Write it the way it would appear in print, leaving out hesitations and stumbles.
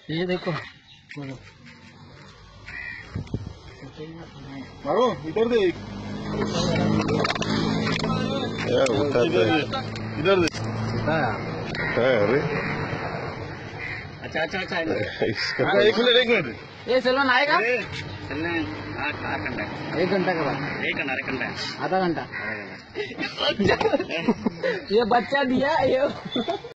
ये देखो मारो इधर दे इधर दे अरे अच्छा अच्छा अच्छा इसका एक मिनट ये सेलवन आएगा चलने 8 घंटा 1 घंटा के बाद 1 घंटा आधा घंटा ये बच्चा दिया ये